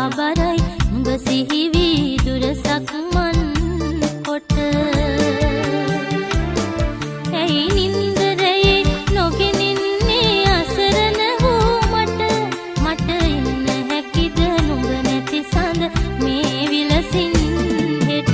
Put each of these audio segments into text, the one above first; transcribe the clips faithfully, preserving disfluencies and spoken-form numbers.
බරයි උඹ සිහි වී දුර සක්මන් කොට ඇයි නින්දරේ නොගෙනින්නේ අසරණ වූ මට මට ඉන්න හැකිද නුඹ නැති සඳ මේ විලසින් හෙට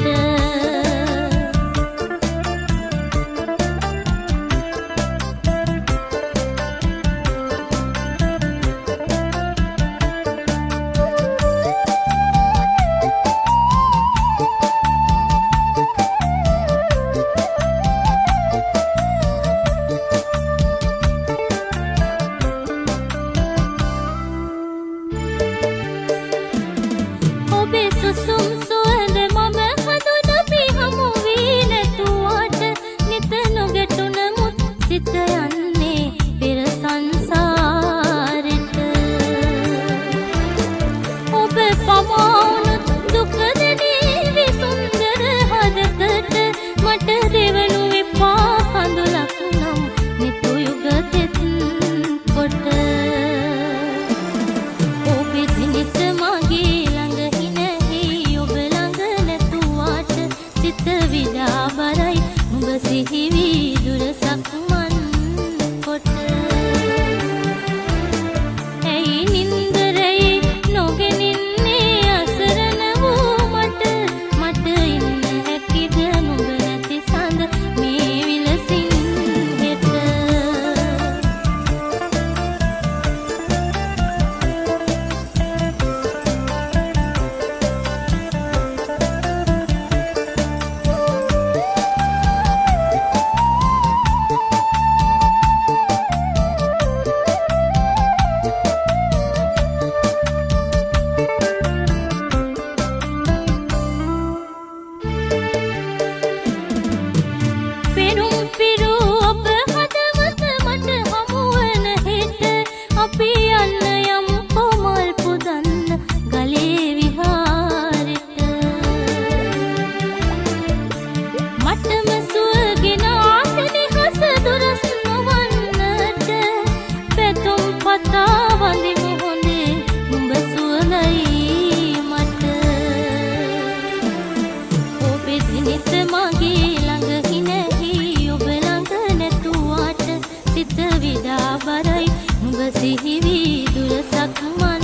ඔබේ සුසුම් සුවඳ මම හඳුනපි හමු වී නැතුවට නිත නොගැටුණමුත් සිත යන්නේ පෙර සංසාරෙට ඔබ පමවුණුත් දුක දැනීවි සුන්දර හදකට මට දෙවනු එපා කඳුලක් නම් නිතු යුගතෙත් කොට ඔබේ දිනිත මගේ විඩා බරයි උඹ සිහි වී දුර සක්මන් කොට ඇයි නින්දරේ නොගෙනින්නේ අසරණ වූ මට මට ඉන්න හැකිද නුඹ නැති සඳ මේ විලසින් හෙට අපි යන්න යමු කොමල් පුදන්න ගලේ විහාරෙට මටම සුවගෙන ආසනිහස දුරස් නොවන්නට පැතුම් පතා වඳිමු හොඳේ නුඹ සුවඳයි මට ඔබේ දිනිත මගේ ළඟ හිනැහි ඔබ ළඟ නැතුවට සිත විඩා බරයි උඹ සිහි වී දුර සක්මන්